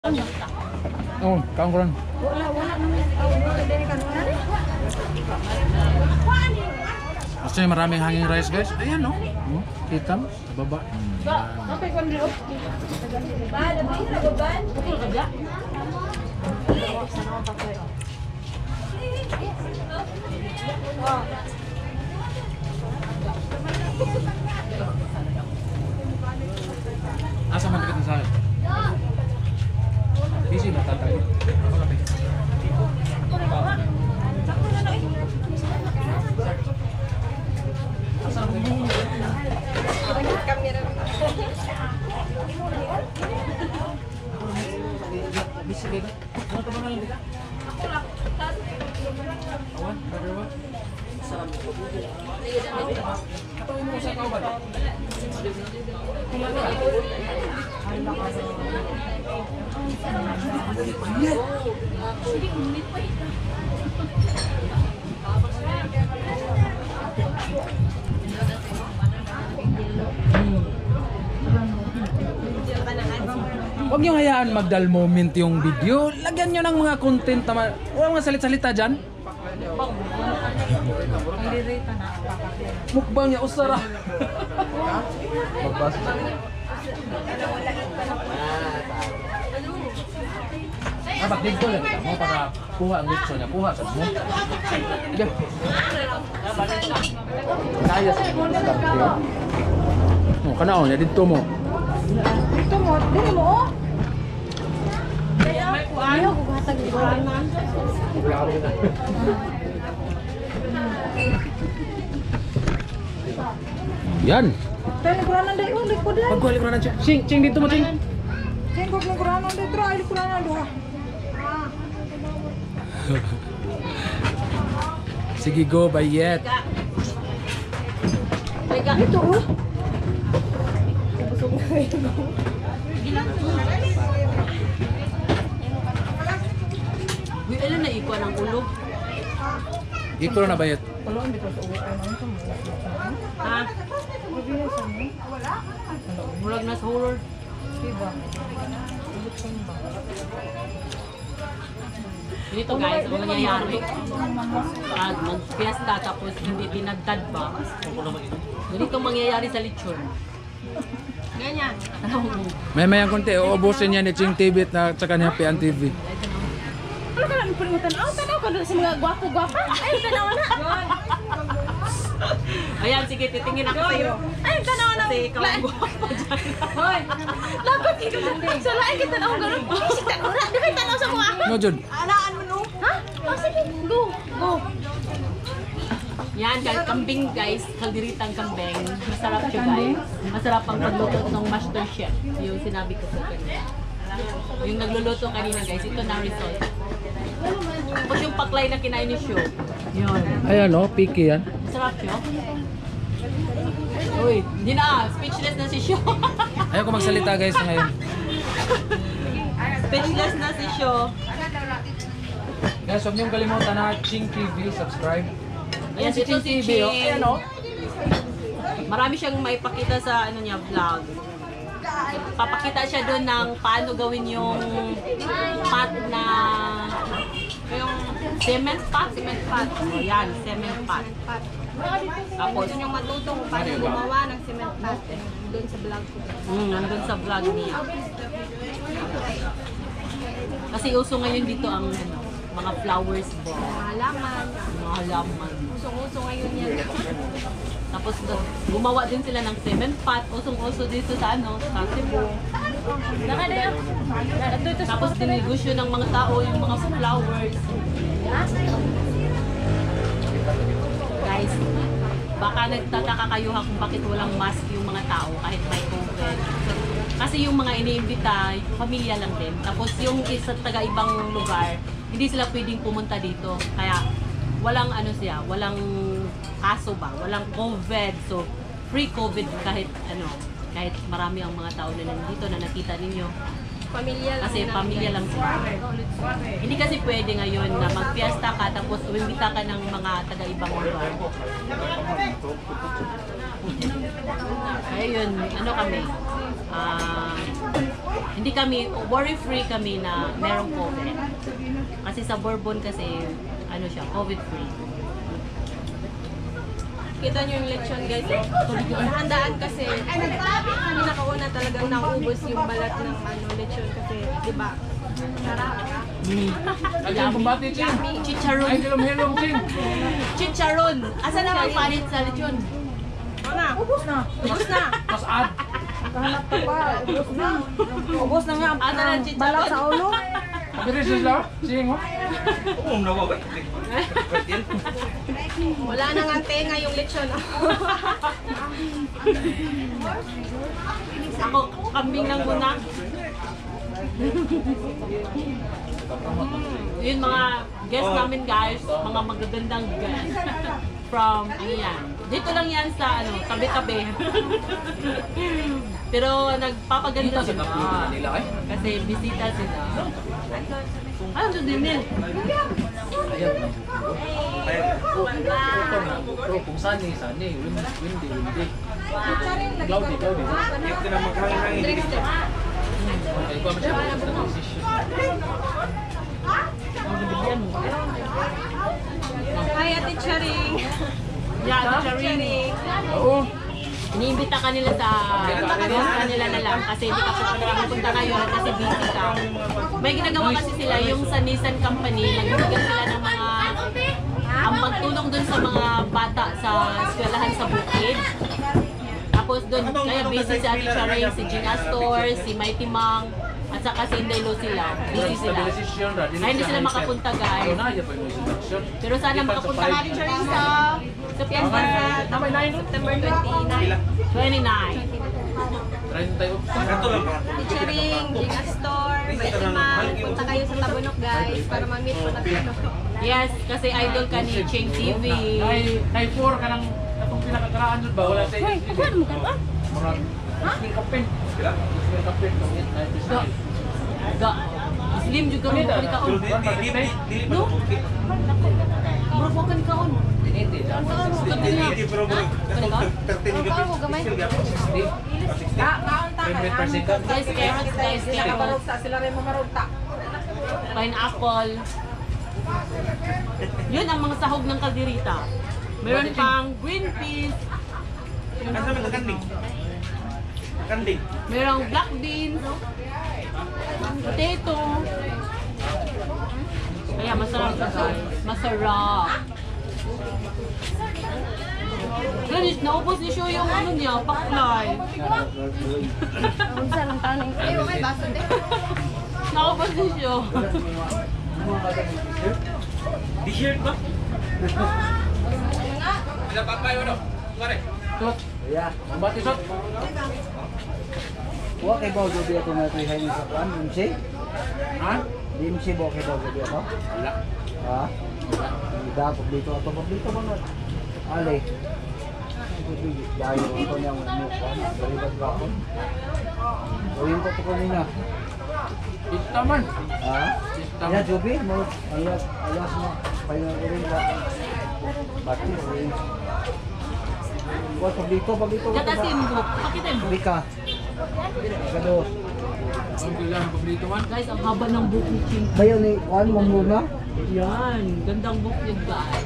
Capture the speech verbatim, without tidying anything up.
Oh, kaon ko lang. Wala, wala naman. Wala din kanina rin. Kasi maraming hanging rice, guys. Ayan, no? Oh, kita mo? Sa baba. Hmm. Okay, kung rin. Ba, dapat na baban. Okay, kabla. Asa man dikit na sa akin? Busy ba tatay? Ako lang, guys. Asa man dikit? Busy ba? Ano ka ba nga lang dito? Awan? Brother ba? Ito mo sa kauban? Huwag nyo hayaan magdal moment yung video. Lagyan nyo ng mga content naman. Huwag mga salit-salita dyan. Mukbang niya, usara. Magbas. Ah, bakit ko lang mo para kuha ang litso niya. Kuha sa mo. Sige. Kaya sa mo. Oh, kanaon ya dito mo. Dito mo, dito mo. Ayaw ko hatag dito. Yan. Tayo likuran day, oh, likuran. Pagkuha likuran siya. Ching, ching dito mo, ching. Ching, kung likuran day, try likuran do. Sige, go, bayet. Ito, oh. Uy, alam na ikuha ng ulo. Ito na bayet. Ha? Murag na sa horror. Dito guys, ang nangyayari. Pag mag-fiesta tapos hindi tinagtad ba? Ganito mangyayari sa lechon. Ganyan. May mayang konti, uubusin niya ni Ching T V at saka ni Happy An T V. Ano ka lang palimutan? Oh, tanaw ka doon sa mga gwapo-gwapo. Ay, tanaw na. Ayan, sige, titingin ako sa'yo. Ay, tanaw na. Kasi ikaw ang gwapo dyan. Hoy, lagot ikaw. Sa lain kita tanaw ganun. Isip ka, ura, di kayo tanaw sa mga ako. No, Jud. Anaan mo no? Ha? Oh, sige, go. Go. Yan, guys, kambing guys, kaldiritang kambing. Masarap siya guys. Masarap ang pagluto ng master chef. Yung sinabi ko sa kanina. Yung nagluluto kanina guys, ito na result. Tapos yung paklay na kinain ni Sho. Yun. Ayan, no, picky yan. Masarap siya. Uy, hindi na. Speechless na si Sho. Ayaw ko magsalita guys ngayon. Speechless na si Sho. Guys, huwag niyong kalimutan na Ching T V, subscribe. Ayan, ito si Ching. Ayan, oh. Marami siyang maipakita sa ano niya, vlog. Papakita siya doon ng paano gawin yung pot na yung cement pot, cement pot. O yan, cement pot. Tapos yung matuto kung paano gumawa ng cement pot eh. Doon sa vlog ko. Hmm, nandun sa vlog niya. Kasi uso ngayon dito ang ano, mga flowers bo. Mga halaman. Mga halaman. Usong-uso ngayon yan. Tapos gumawa din sila ng cement pot. Usong-uso dito sa ano, sa Cebu. Tapos dinegosyo ng mga tao yung mga flowers. Guys, baka nagtataka kayo ha kung bakit walang mask yung mga tao kahit may COVID. Kasi yung mga iniimbita, pamilya lang din. Tapos yung isa taga-ibang lugar, hindi sila pwedeng pumunta dito. Kaya walang ano siya, walang kaso ba, walang COVID. So, free COVID kahit ano, kahit marami ang mga tao na nandito na nakita ninyo. Pamilya lang. Kasi pamilya lang sila. Hindi kasi pwede ngayon na magpiesta ka tapos umimbita ka ng mga taga-ibang lugar. Kaya yun, ano kami, ah, hindi kami, worry-free kami na merong COVID. Kasi sa Bourbon kasi, ano siya, COVID-free. Kita nyo yung lechon guys. Sa handaan kasi, pinakauna talagang naubos yung balat ng ano, lechon kasi, di ba? Sarap. Ay, yung pambati, Ching. Chicharon. Ay, hilom-hilom, Ching. Chicharon. Asa naman panit sa lechon? Ano na? Ubus na. Ubus na. Mas ad. Kahanap ka pa, ubos na. Ubos na nga ang Ano na, ang chicharon? balak sa ulo. Pagkiri sila, Ching, oh. Wala na nga tenga yung lechon. Ako, kambing ng muna. Yun mga guests namin guys, mga magagandang guests. From, ano yan, dito lang yan sa ano, tabi-tabi. Pero nagpapaganda sila. Nila, eh. Kasi bisita sila. Ano to din din? Ayat na. Ito na. Pero kung sani, sani. Windy, windy, windy. Cloudy, cloudy. Ay, ko siya sa decision. Ang nabigyan mo. Hi, Ate Charing. Yeah, Charing. Oo. Iniimbita ka nila sa guest kanila na lang kasi hindi ka pupunta ngayon kasi busy ka. May ginagawa kasi sila yung sa Nissan Company, nagbibigyan sila ng mga ang pagtulong dun sa mga bata sa eskwelahan sa bukid. Tapos doon, kaya busy si Ate Charing, si Gina Store, si Mighty Mang, at saka si Inday Lo sila. Busy sila. Kaya hindi sila makapunta guys. Pero sana makapunta ka rin Charing sa September September twenty-nine. twenty-nine. Ate Charing, Gina Store, Mighty Mang, punta kayo sa Tabunok guys para ma-meet mo na kayo. Yes, kasi idol ka ni Ching T V. Kay kay four ka nang atong pinakakaraan jud ba wala sa Hoy, kukuha mo ka ba? Murag. Ha? Kapin. Sila? Kapin ko yun. Ga, ga, slim juga mo ka ni kaon. No? Bro, mo ka ni kaon. Guys, carrots guys, carrots. Sila rin mga marunta. Pineapple. Yun ang mga sahog ng kalderita. Meron pang green peas. Merong black beans. Potato. Kaya masarap siya guys. Masarap. Ganit, naubos ni siya yung ano niya, paklay. Unsa lang taning. Ay, may baso din. Naubos ni siya. T-shirt ba? Sot. Yeah. Pambati sot. Wa kay bawo gabi ato na kay hayni sa kuan, M C? Ha? D M C bawo kay bawo gabi ato? Wala. Ha? Ida pablito ato pablito ba Ale. Dayo ato niya mo kuan, dari ba gapon? Oyin ko to kanina. Ita man. Ha? Ya Jobi mo ayas ayas mo payo rin ba? Bakit oyin? Wa pablito pablito ba? Gata simbok. Pakita yung book. Bika. Gado. Ang bilang paborito man. Guys, ang haba ng book ni Ching. Bayo ni kuan mo muna. Yan, gandang book yun guys.